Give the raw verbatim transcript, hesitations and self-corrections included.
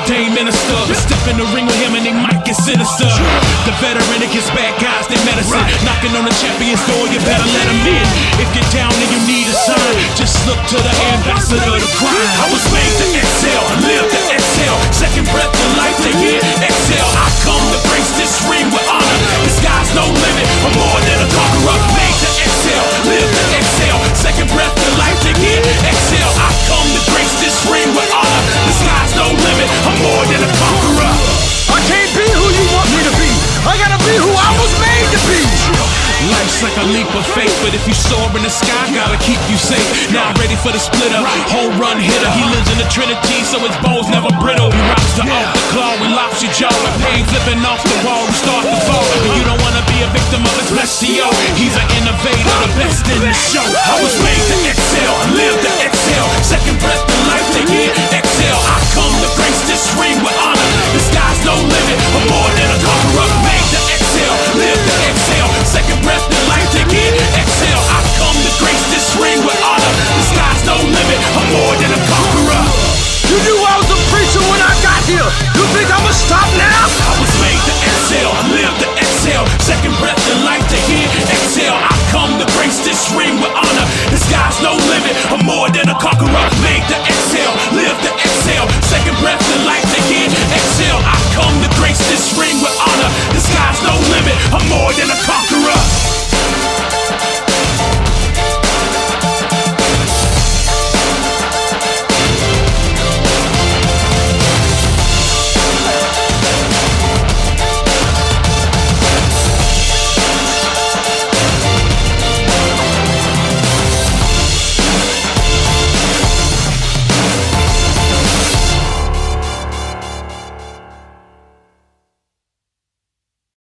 ordained minister. Step in the ring with him and they might get sinister. The veteran against bad guys, they medicine. Knocking on the champion's door, you better let him in. If you're down and you need a sign, just look to the ambassador to cry. I was made to exhale, live to exhale. Second breath to life, to hear, exhale. I come to grace this ring with honor. The sky's no limit, I'm more than a conqueror. Made to exhale, live to exhale. Second breath to life, to hear, exhale. I come to grace this ring with honor. The sky's no limit, I'm more than a conqueror. I can't be who you want me to be. I gotta be who I was made to be. Life's like a leap of faith, but if you soar in the sky, gotta keep you safe. Now I'm ready for the splitter, home run hitter. He lives in the Trinity, so his bones never brittle. He rocks the off the claw and locks your jaw. And pain flipping off the wall, we start to fall. And you don't wanna be a victim of his bestial. He's an innovator, the best in the show. I was made to exhale, live to exhale. Second breath to life, to hear, exhale. I come to grace this ring